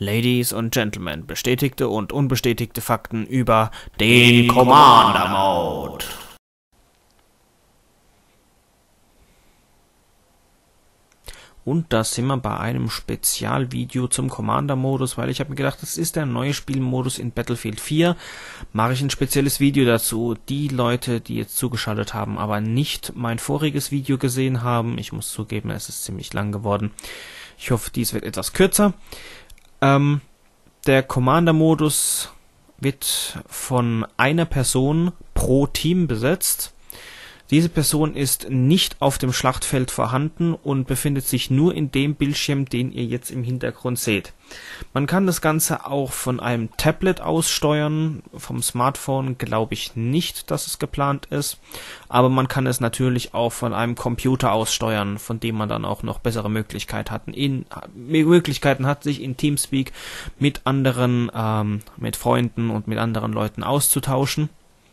Ladies und Gentlemen, bestätigte und unbestätigte Fakten über den Commander Mode. Und da sind wir bei einem Spezialvideo zum Commander-Modus, weil ich habe mir gedacht, das ist der neue Spielmodus in Battlefield 4. Mache ich ein spezielles Video dazu. Die Leute, die jetzt zugeschaltet haben, aber nicht mein voriges Video gesehen haben, ich muss zugeben, es ist ziemlich lang geworden. Ich hoffe, dies wird etwas kürzer. Der Commander-Modus wird von einer Person pro Team besetzt. Diese Person ist nicht auf dem Schlachtfeld vorhanden und befindet sich nur in dem Bildschirm, den ihr jetzt im Hintergrund seht. Man kann das Ganze auch von einem Tablet aus steuern. Vom Smartphone glaube ich nicht, dass es geplant ist. Aber man kann es natürlich auch von einem Computer aus steuern, von dem man dann auch noch bessere Möglichkeiten hat, sich in Teamspeak mit anderen, mit Freunden und mit anderen Leuten auszutauschen.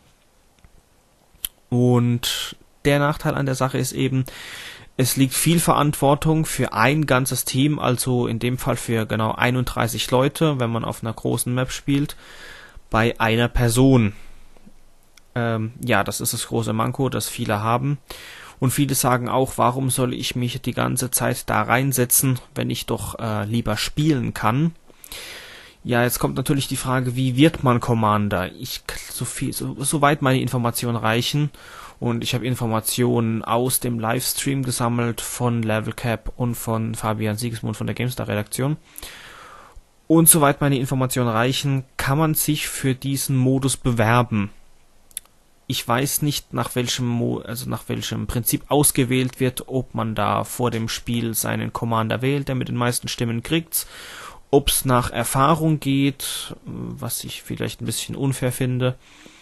Und der Nachteil an der Sache ist eben, es liegt viel Verantwortung für ein ganzes Team, also in dem Fall für genau 31 Leute, wenn man auf einer großen Map spielt, bei einer Person. Ja, das ist das große Manko, das viele haben. Und viele sagen auch, warum soll ich mich die ganze Zeit da reinsetzen, wenn ich doch lieber spielen kann? Ja, jetzt kommt natürlich die Frage, wie wird man Commander? Soweit meine Informationen reichen, und ich habe Informationen aus dem Livestream gesammelt von Levelcap und von Fabian Siegesmund von der GameStar-Redaktion. Und soweit meine Informationen reichen, kann man sich für diesen Modus bewerben. Ich weiß nicht, nach welchem Prinzip ausgewählt wird, ob man da vor dem Spiel seinen Commander wählt, der mit den meisten Stimmen kriegt. Ob es nach Erfahrung geht, was ich vielleicht ein bisschen unfair finde,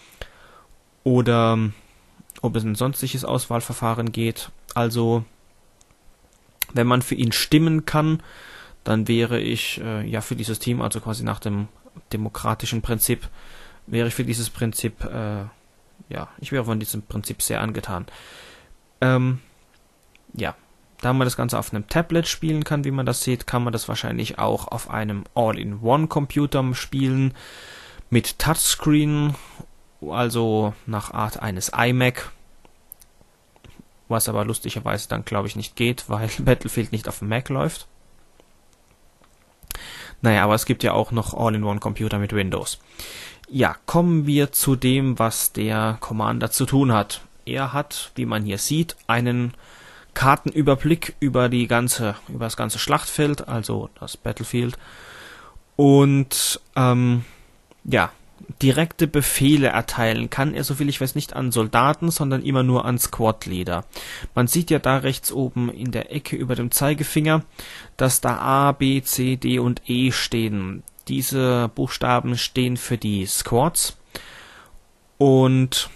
oder ob es ein sonstiges Auswahlverfahren geht. Also, wenn man für ihn stimmen kann, dann wäre ich ja für dieses Team, also quasi nach dem demokratischen Prinzip, wäre ich für dieses Prinzip, ich wäre von diesem Prinzip sehr angetan. Da man das Ganze auf einem Tablet spielen kann, wie man das sieht, kann man das wahrscheinlich auch auf einem All-in-One-Computer spielen, mit Touchscreen, also nach Art eines iMac, was aber lustigerweise dann, glaube ich, nicht geht, weil Battlefield nicht auf dem Mac läuft. Naja, aber es gibt ja auch noch All-in-One-Computer mit Windows. Ja, kommen wir zu dem, was der Commander zu tun hat. Er hat, wie man hier sieht, einen Kartenüberblick über das ganze Schlachtfeld, also das Battlefield, und direkte Befehle erteilen kann er, soviel ich weiß, nicht an Soldaten, sondern immer nur an Squad-Leader. Man sieht ja da rechts oben in der Ecke über dem Zeigefinger, dass da A, B, C, D und E stehen. Diese Buchstaben stehen für die Squads, und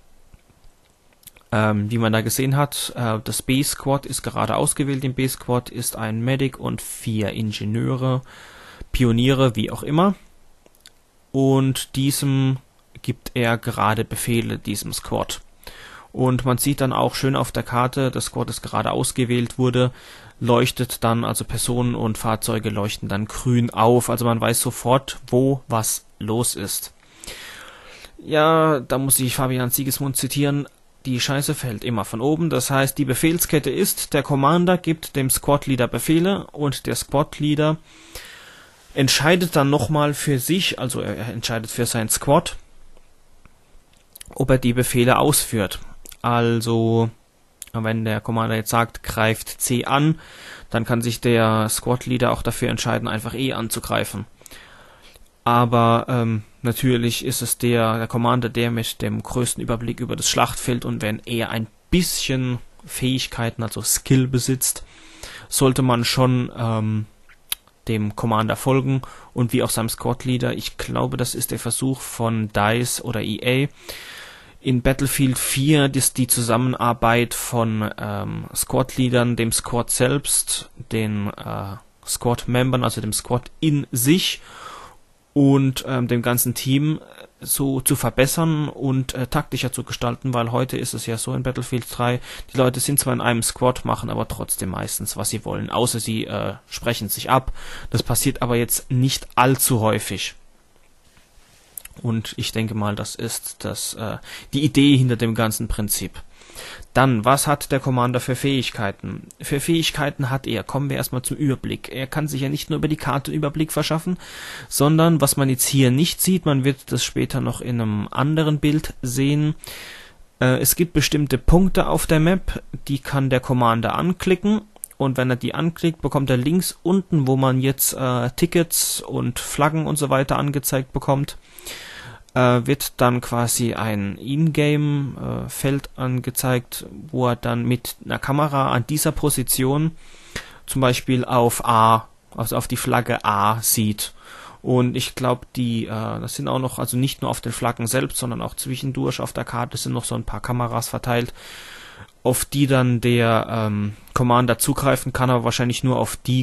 wie man da gesehen hat, das B-Squad ist gerade ausgewählt. Im B-Squad ist ein Medic und 4 Ingenieure, Pioniere, wie auch immer. Und diesem gibt er gerade Befehle, diesem Squad. Und man sieht dann auch schön auf der Karte, das Squad, das gerade ausgewählt wurde, leuchtet dann, also Personen und Fahrzeuge leuchten dann grün auf. Also man weiß sofort, wo was los ist. Ja, da muss ich Fabian Siegesmund zitieren. Die Scheiße fällt immer von oben, das heißt, die Befehlskette ist, der Commander gibt dem Squad-Leader Befehle und der Squad-Leader entscheidet dann nochmal für sich, also er entscheidet für sein Squad, ob er die Befehle ausführt. Also, wenn der Commander jetzt sagt, greift C an, dann kann sich der Squad-Leader auch dafür entscheiden, einfach E anzugreifen. Aber natürlich ist es der Commander, der mit dem größten Überblick über das Schlachtfeld, und wenn er ein bisschen Fähigkeiten, also Skill besitzt, sollte man schon dem Commander folgen, und wie auch seinem Squad-Leader. Ich glaube, das ist der Versuch von DICE oder EA. In Battlefield 4 ist die Zusammenarbeit von Squad-Leadern, dem Squad selbst, den Squad-Membern, also dem Squad in sich, und dem ganzen Team so zu verbessern und taktischer zu gestalten, weil heute ist es ja so in Battlefield 3, die Leute sind zwar in einem Squad, machen aber trotzdem meistens, was sie wollen, außer sie sprechen sich ab. Das passiert aber jetzt nicht allzu häufig. Und ich denke mal, das ist die Idee hinter dem ganzen Prinzip. Dann, was hat der Commander für Fähigkeiten? Für Fähigkeiten hat er, kommen wir erstmal zum Überblick. Er kann sich ja nicht nur über die Karte Überblick verschaffen, sondern, was man jetzt hier nicht sieht, man wird das später noch in einem anderen Bild sehen, es gibt bestimmte Punkte auf der Map, die kann der Commander anklicken, und wenn er die anklickt, bekommt er links unten, wo man jetzt Tickets und Flaggen und so weiter angezeigt bekommt, wird dann quasi ein Ingame-Feld angezeigt, wo er dann mit einer Kamera an dieser Position zum Beispiel auf A, also auf die Flagge A sieht. Und ich glaube, das sind auch noch, also nicht nur auf den Flaggen selbst, sondern auch zwischendurch auf der Karte sind noch so ein paar Kameras verteilt, auf die dann der Commander zugreifen kann, aber wahrscheinlich nur auf die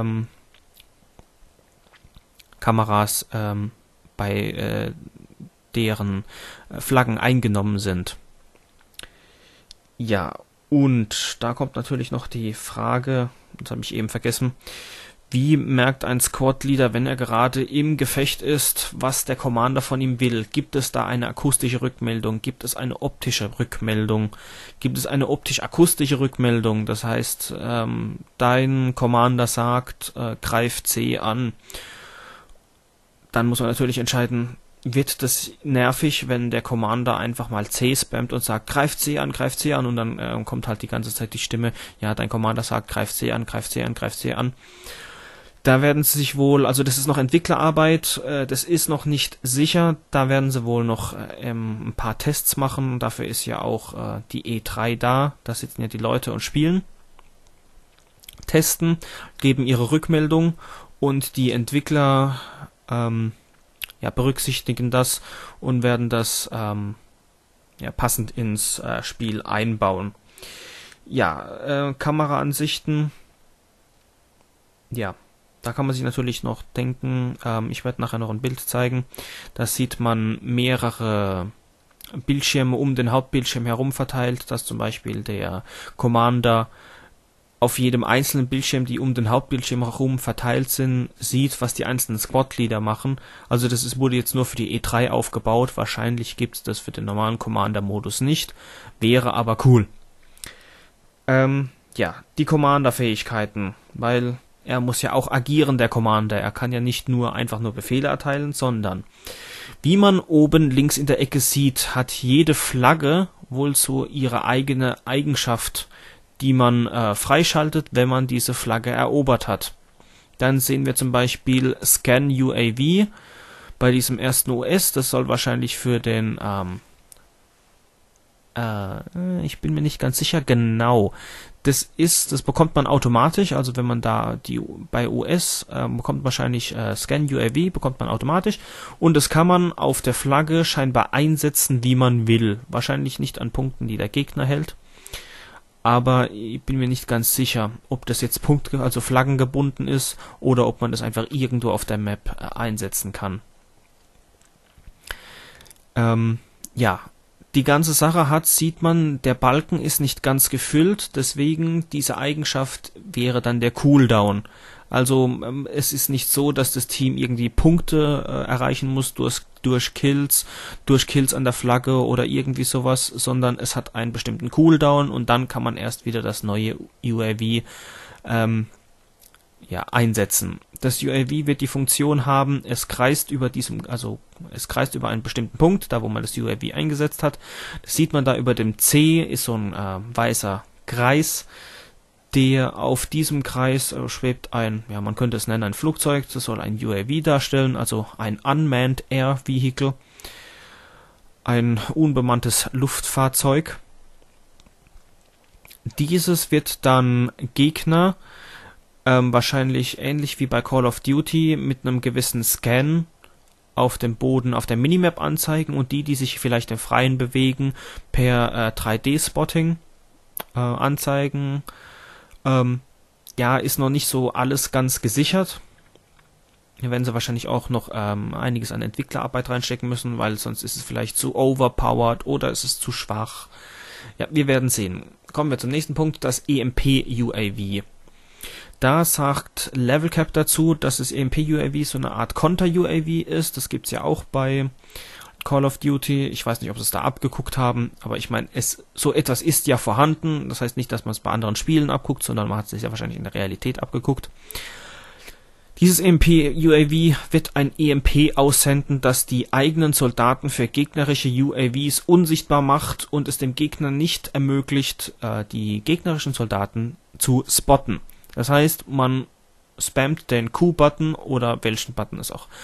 Kameras bei deren Flaggen eingenommen sind. Ja, und da kommt natürlich noch die Frage, das habe ich eben vergessen, wie merkt ein Squad-Leader, wenn er gerade im Gefecht ist, was der Commander von ihm will? Gibt es da eine akustische Rückmeldung? Gibt es eine optische Rückmeldung? Gibt es eine optisch-akustische Rückmeldung? Das heißt, dein Commander sagt, greif C an. Dann muss man natürlich entscheiden, wird das nervig, wenn der Commander einfach mal C spammt und sagt, greif C an, und dann kommt halt die ganze Zeit die Stimme, ja, dein Commander sagt, greif C an, greif C an, greif C an. Da werden sie sich wohl, also das ist noch Entwicklerarbeit, das ist noch nicht sicher, da werden sie wohl noch ein paar Tests machen, dafür ist ja auch die E3 da sitzen ja die Leute und spielen, testen, geben ihre Rückmeldung und die Entwickler berücksichtigen das und werden das passend ins Spiel einbauen. Ja, Kameraansichten, ja, da kann man sich natürlich noch denken, ich werde nachher noch ein Bild zeigen, da sieht man mehrere Bildschirme um den Hauptbildschirm herum verteilt, dass zum Beispiel der Commander auf jedem einzelnen Bildschirm, die um den Hauptbildschirm herum verteilt sind, sieht, was die einzelnen Squad-Leader machen. Also wurde jetzt nur für die E3 aufgebaut. Wahrscheinlich gibt es das für den normalen Commander-Modus nicht. Wäre aber cool. Die Commander-Fähigkeiten, weil er muss ja auch agieren, der Commander. Er kann ja nicht einfach nur Befehle erteilen, sondern, wie man oben links in der Ecke sieht, hat jede Flagge wohl so ihre eigene Eigenschaft, die man freischaltet, wenn man diese Flagge erobert hat. Dann sehen wir zum Beispiel Scan UAV bei diesem ersten US. Das soll wahrscheinlich für den ich bin mir nicht ganz sicher genau. Das bekommt man automatisch, also wenn man da bei US bekommt wahrscheinlich Scan UAV, bekommt man automatisch, und das kann man auf der Flagge scheinbar einsetzen, wie man will. Wahrscheinlich nicht an Punkten, die der Gegner hält. Aber ich bin mir nicht ganz sicher, ob das jetzt also flaggengebunden ist oder ob man das einfach irgendwo auf der Map einsetzen kann. Die ganze Sache sieht man, der Balken ist nicht ganz gefüllt, deswegen diese Eigenschaft wäre dann der Cooldown. Also es ist nicht so, dass das Team irgendwie Punkte erreichen muss durch Kills an der Flagge oder irgendwie sowas, sondern es hat einen bestimmten Cooldown und dann kann man erst wieder das neue UAV einsetzen. Das UAV wird die Funktion haben, es kreist über einen bestimmten Punkt, da wo man das UAV eingesetzt hat. Das sieht man da über dem C, ist so ein weißer Kreis. Auf diesem Kreis schwebt man könnte es nennen, ein Flugzeug, das soll ein UAV darstellen, also ein Unmanned Air Vehicle, ein unbemanntes Luftfahrzeug. Dieses wird dann Gegner, wahrscheinlich ähnlich wie bei Call of Duty, mit einem gewissen Scan auf dem Boden auf der Minimap anzeigen und die sich vielleicht im Freien bewegen, per 3D-Spotting anzeigen. Ist noch nicht so alles ganz gesichert. Hier werden sie wahrscheinlich auch noch einiges an Entwicklerarbeit reinstecken müssen, weil sonst ist es vielleicht zu overpowered oder ist es zu schwach. Ja, wir werden sehen. Kommen wir zum nächsten Punkt, das EMP-UAV. Da sagt Level Cap dazu, dass das EMP-UAV so eine Art Konter-UAV ist. Das gibt's ja auch bei Call of Duty. Ich weiß nicht, ob sie es da abgeguckt haben, aber ich meine, so etwas ist ja vorhanden. Das heißt nicht, dass man es bei anderen Spielen abguckt, sondern man hat es sich ja wahrscheinlich in der Realität abgeguckt. Dieses EMP-UAV wird ein EMP aussenden, das die eigenen Soldaten für gegnerische UAVs unsichtbar macht und es dem Gegner nicht ermöglicht, die gegnerischen Soldaten zu spotten. Das heißt, man spammt den Q-Button oder mit welchem Button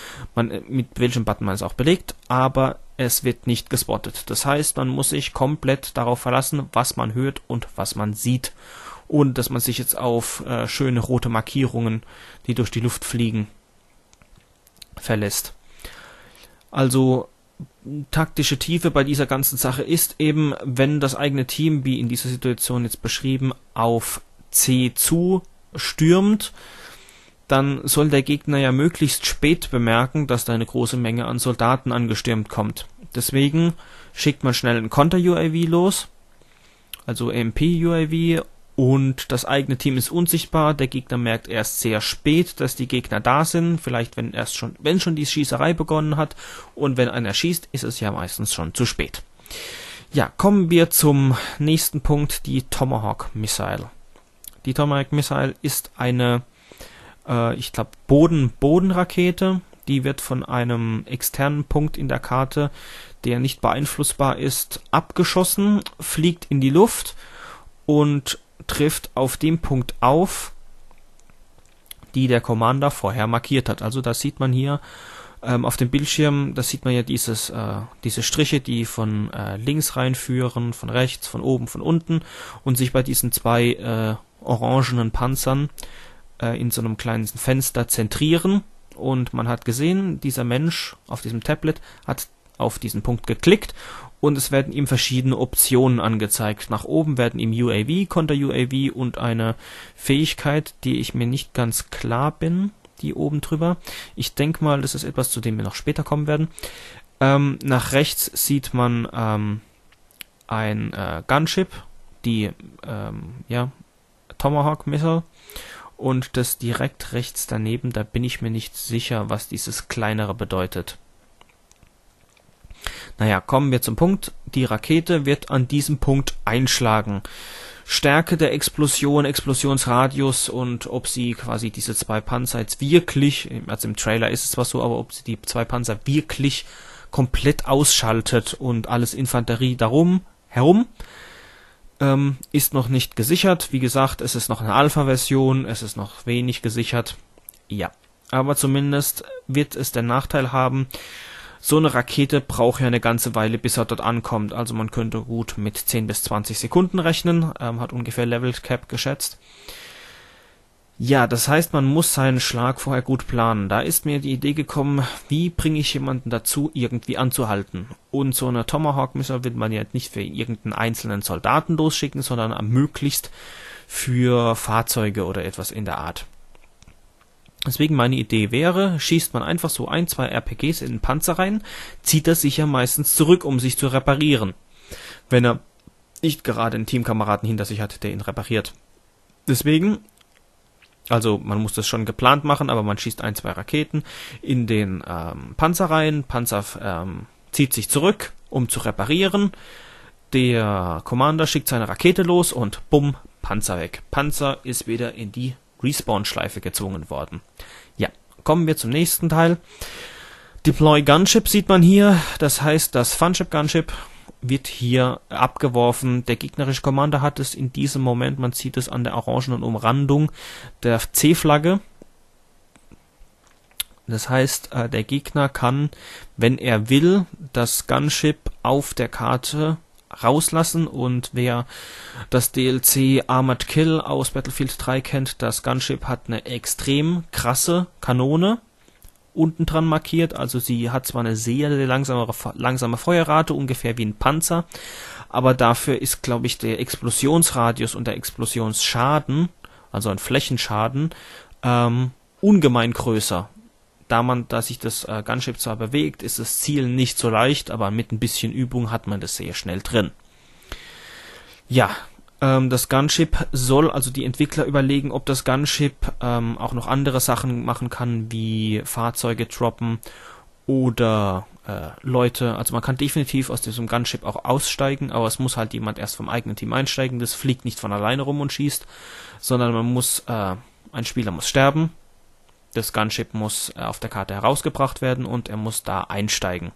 man es auch belegt, aber es wird nicht gespottet. Das heißt, man muss sich komplett darauf verlassen, was man hört und was man sieht. Und dass man sich jetzt auf schöne rote Markierungen, die durch die Luft fliegen, verlässt. Also taktische Tiefe bei dieser ganzen Sache ist eben, wenn das eigene Team, wie in dieser Situation jetzt beschrieben, auf C zustürmt, dann soll der Gegner ja möglichst spät bemerken, dass da eine große Menge an Soldaten angestürmt kommt. Deswegen schickt man schnell ein Konter-UAV los, also EMP-UAV, und das eigene Team ist unsichtbar. Der Gegner merkt erst sehr spät, dass die Gegner da sind. Vielleicht wenn schon die Schießerei begonnen hat. Und wenn einer schießt, ist es ja meistens schon zu spät. Ja, kommen wir zum nächsten Punkt, die Tomahawk Missile. Die Tomahawk Missile ist eine, ich glaube, Boden-Boden-Rakete. Die wird von einem externen Punkt in der Karte, der nicht beeinflussbar ist, abgeschossen, fliegt in die Luft und trifft auf dem Punkt auf, die der Commander vorher markiert hat. Also das sieht man hier auf dem Bildschirm, da sieht man ja diese Striche, die von links reinführen, von rechts, von oben, von unten und sich bei diesen zwei orangenen Panzern in so einem kleinen Fenster zentrieren. Und man hat gesehen, dieser Mensch auf diesem Tablet hat auf diesen Punkt geklickt und es werden ihm verschiedene Optionen angezeigt. Nach oben werden ihm UAV, Konter-UAV und eine Fähigkeit, die ich mir nicht ganz klar bin, die oben drüber. Ich denke mal, das ist etwas, zu dem wir noch später kommen werden. Nach rechts sieht man ein Gunship, die Tomahawk Missile, und das direkt rechts daneben, da bin ich mir nicht sicher, was dieses kleinere bedeutet. Naja, kommen wir zum Punkt. Die Rakete wird an diesem Punkt einschlagen. Stärke der Explosion, Explosionsradius und ob sie quasi diese zwei Panzer jetzt wirklich, also im Trailer ist es zwar so, aber ob sie die zwei Panzer wirklich komplett ausschaltet und alles Infanterie herum, ist noch nicht gesichert. Wie gesagt, es ist noch eine Alpha-Version, es ist noch wenig gesichert. Ja, aber zumindest wird es den Nachteil haben, so eine Rakete braucht ja eine ganze Weile, bis er dort ankommt. Also man könnte gut mit 10 bis 20 Sekunden rechnen, hat ungefähr Level Cap geschätzt. Ja, das heißt, man muss seinen Schlag vorher gut planen. Da ist mir die Idee gekommen, wie bringe ich jemanden dazu, irgendwie anzuhalten. Und so eine Tomahawk-Missile wird man ja nicht für irgendeinen einzelnen Soldaten losschicken, sondern möglichst für Fahrzeuge oder etwas in der Art. Deswegen meine Idee wäre, schießt man einfach so 1, 2 RPGs in den Panzer rein, zieht er sich ja meistens zurück, um sich zu reparieren. Wenn er nicht gerade einen Teamkameraden hinter sich hat, der ihn repariert. Deswegen, also man muss das schon geplant machen, aber man schießt 1, 2 Raketen in den Panzer rein, Panzer zieht sich zurück, um zu reparieren. Der Commander schickt seine Rakete los und bumm, Panzer weg. Panzer ist wieder in die Respawn-Schleife gezwungen worden. Ja, kommen wir zum nächsten Teil. Deploy Gunship sieht man hier. Das heißt, das Funship Gunship wird hier abgeworfen. Der gegnerische Commander hat es in diesem Moment, man sieht es an der orangenen Umrandung der C-Flagge. Das heißt, der Gegner kann, wenn er will, das Gunship auf der Karte rauslassen, und wer das DLC Armored Kill aus Battlefield 3 kennt, das Gunship hat eine extrem krasse Kanone unten dran markiert, also sie hat zwar eine sehr langsame Feuerrate, ungefähr wie ein Panzer, aber dafür ist, glaube ich, der Explosionsradius und der Explosionsschaden, also ein Flächenschaden, ungemein größer. da sich das Gunship zwar bewegt, ist das Ziel nicht so leicht, aber mit ein bisschen Übung hat man das sehr schnell drin. Ja, das Gunship soll, also die Entwickler überlegen, ob das Gunship auch noch andere Sachen machen kann, wie Fahrzeuge droppen oder Leute, also man kann definitiv aus diesem Gunship auch aussteigen, aber es muss halt jemand erst vom eigenen Team einsteigen, das fliegt nicht von alleine rum und schießt, sondern ein Spieler muss sterben, das Gunship muss auf der Karte herausgebracht werden und er muss da einsteigen.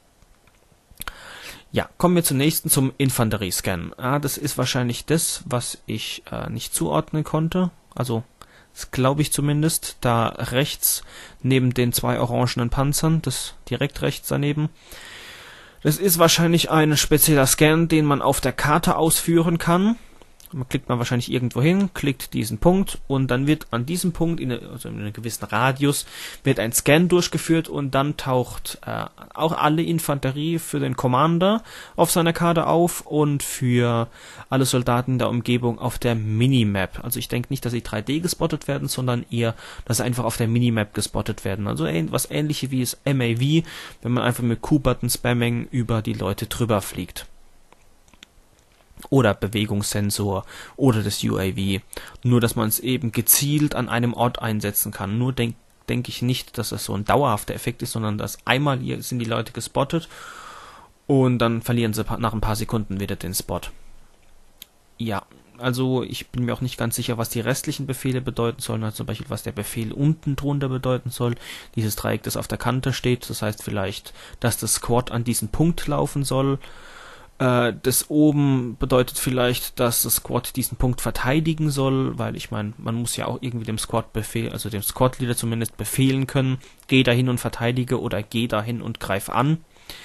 Ja, kommen wir zum Infanteriescan. Das ist wahrscheinlich das, was ich nicht zuordnen konnte, also das glaube ich zumindest, da rechts neben den 2 orangenen Panzern, das direkt rechts daneben. Das ist wahrscheinlich ein spezieller Scan, den man auf der Karte ausführen kann. Man klickt man wahrscheinlich irgendwo hin, klickt diesen Punkt und dann wird an diesem Punkt, also in einem gewissen Radius, wird ein Scan durchgeführt und dann taucht auch alle Infanterie für den Commander auf seiner Karte auf und für alle Soldaten in der Umgebung auf der Minimap. Also ich denke nicht, dass sie 3D gespottet werden, sondern eher, dass sie einfach auf der Minimap gespottet werden. Also was ähnliches wie das MAV, wenn man einfach mit Q-Button-Spamming über die Leute drüber fliegt. Oder Bewegungssensor oder das UAV. Nur, dass man es eben gezielt an einem Ort einsetzen kann. Nur denke ich nicht, dass das so ein dauerhafter Effekt ist, sondern dass einmal hier sind die Leute gespottet und dann verlieren sie nach ein paar Sekunden wieder den Spot. Ja, also ich bin mir auch nicht ganz sicher, was die restlichen Befehle bedeuten sollen, also zum Beispiel, was der Befehl unten drunter bedeuten soll. Dieses Dreieck, das auf der Kante steht, das heißt vielleicht, dass das Squad an diesen Punkt laufen soll. Das oben bedeutet vielleicht, dass das Squad diesen Punkt verteidigen soll, weil ich meine, man muss ja auch irgendwie dem Squad-Befehl, also dem Squad-Leader zumindest befehlen können, geh dahin und verteidige oder geh dahin und greif an.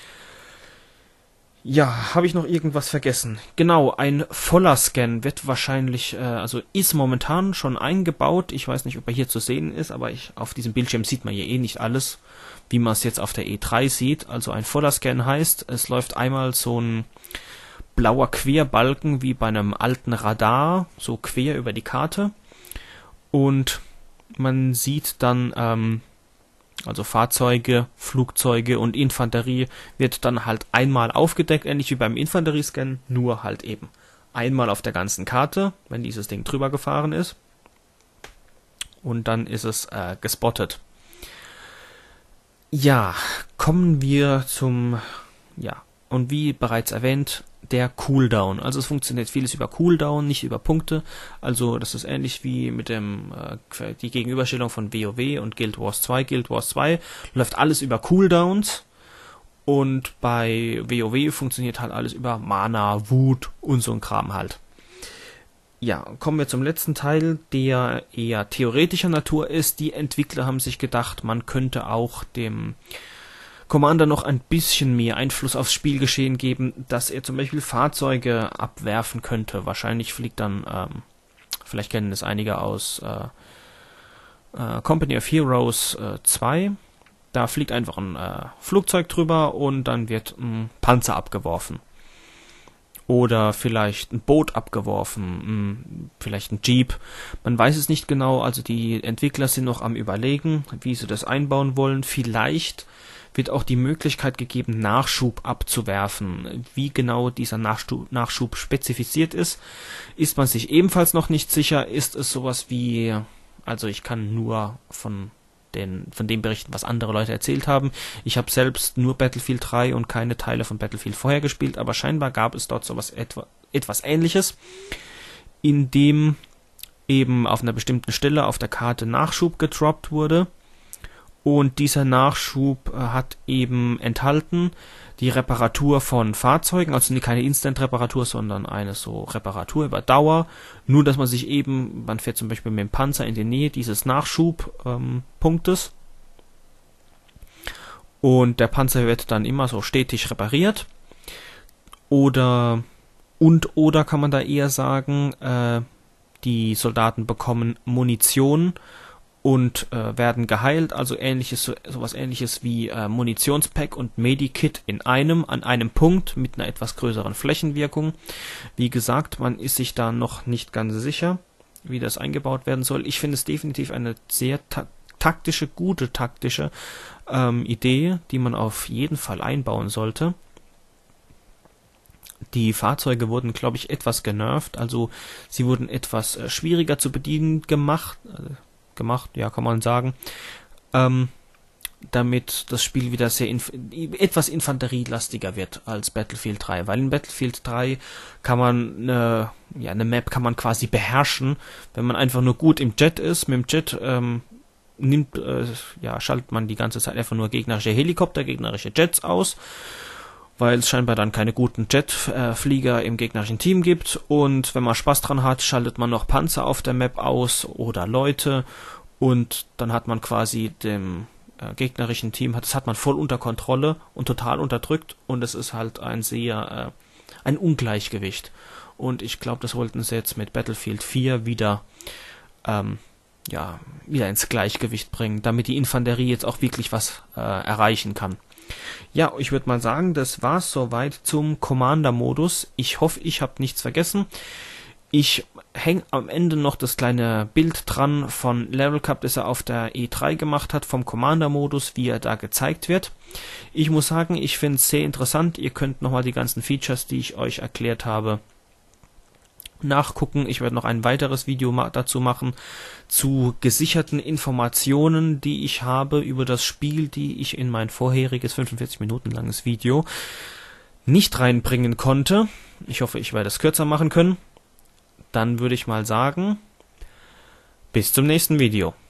Ja, habe ich noch irgendwas vergessen? Genau, ein voller Scan wird wahrscheinlich, also ist momentan schon eingebaut. Ich weiß nicht, ob er hier zu sehen ist, aber auf diesem Bildschirm sieht man ja eh nicht alles, wie man es jetzt auf der E3 sieht. Also ein voller Scan heißt, es läuft einmal so ein blauer Querbalken wie bei einem alten Radar, so quer über die Karte. Und man sieht dann, also Fahrzeuge, Flugzeuge und Infanterie wird dann halt einmal aufgedeckt, ähnlich wie beim Infanteriescan, nur halt eben einmal auf der ganzen Karte, wenn dieses Ding drüber gefahren ist. Und dann ist es gespottet. Ja, kommen wir und wie bereits erwähnt, der Cooldown. Also es funktioniert vieles über Cooldown, nicht über Punkte. Also das ist ähnlich wie mit die Gegenüberstellung von WoW und Guild Wars 2. Guild Wars 2 läuft alles über Cooldowns und bei WoW funktioniert halt alles über Mana, Wut und so ein Kram halt. Ja, kommen wir zum letzten Teil, der eher theoretischer Natur ist. Die Entwickler haben sich gedacht, man könnte auch dem Commander noch ein bisschen mehr Einfluss aufs Spielgeschehen geben, dass er zum Beispiel Fahrzeuge abwerfen könnte. Wahrscheinlich fliegt dann, vielleicht kennen es einige aus Company of Heroes 2. Da fliegt einfach ein Flugzeug drüber und dann wird ein Panzer abgeworfen. Oder vielleicht ein Boot abgeworfen, vielleicht ein Jeep. Man weiß es nicht genau, also die Entwickler sind noch am Überlegen, wie sie das einbauen wollen. Vielleicht wird auch die Möglichkeit gegeben, Nachschub abzuwerfen. Wie genau dieser Nachschub spezifiziert ist man sich ebenfalls noch nicht sicher. Ist es sowas wie, also ich kann nur von dem berichten, was andere Leute erzählt haben. Ich habe selbst nur Battlefield 3 und keine Teile von Battlefield vorher gespielt, aber scheinbar gab es dort sowas etwas Ähnliches, in dem eben auf einer bestimmten Stelle auf der Karte Nachschub gedroppt wurde. Und dieser Nachschub hat eben enthalten die Reparatur von Fahrzeugen, also keine Instant-Reparatur, sondern eine so Reparatur über Dauer. Nur, dass man fährt zum Beispiel mit dem Panzer in die Nähe dieses Nachschubpunktes. Und der Panzer wird dann immer so stetig repariert. Oder kann man da eher sagen, die Soldaten bekommen Munition und werden geheilt, also sowas ähnliches wie Munitionspack und Medikit an einem Punkt mit einer etwas größeren Flächenwirkung. Wie gesagt, man ist sich da noch nicht ganz sicher, wie das eingebaut werden soll. Ich finde es definitiv eine sehr gute taktische Idee, die man auf jeden Fall einbauen sollte. Die Fahrzeuge wurden, glaube ich, etwas genervt, also sie wurden etwas schwieriger zu bedienen gemacht, ja, kann man sagen, damit das Spiel wieder etwas infanterielastiger wird als Battlefield 3, weil in Battlefield 3 kann man eine Map kann man quasi beherrschen, wenn man einfach nur gut im Jet ist. Mit dem Jet schaltet man die ganze Zeit einfach nur gegnerische Helikopter, gegnerische Jets aus, weil es scheinbar dann keine guten Jetflieger im gegnerischen Team gibt, und wenn man Spaß dran hat, schaltet man noch Panzer auf der Map aus oder Leute, und dann hat man quasi dem gegnerischen Team, das hat man voll unter Kontrolle und total unterdrückt, und es ist halt ein Ungleichgewicht, und ich glaube, das wollten sie jetzt mit Battlefield 4 wieder ins Gleichgewicht bringen, damit die Infanterie jetzt auch wirklich was erreichen kann. Ja, ich würde mal sagen, das war's soweit zum Commander-Modus. Ich hoffe, ich habe nichts vergessen. Ich hänge am Ende noch das kleine Bild dran von Level Cup, das er auf der E3 gemacht hat, vom Commander-Modus, wie er da gezeigt wird. Ich muss sagen, ich finde es sehr interessant. Ihr könnt nochmal die ganzen Features, die ich euch erklärt habe, nachgucken. Ich werde noch ein weiteres Video dazu machen, zu gesicherten Informationen, die ich habe über das Spiel, die ich in mein vorheriges 45 Minuten langes Video nicht reinbringen konnte. Ich hoffe, ich werde es kürzer machen können. Dann würde ich mal sagen, bis zum nächsten Video.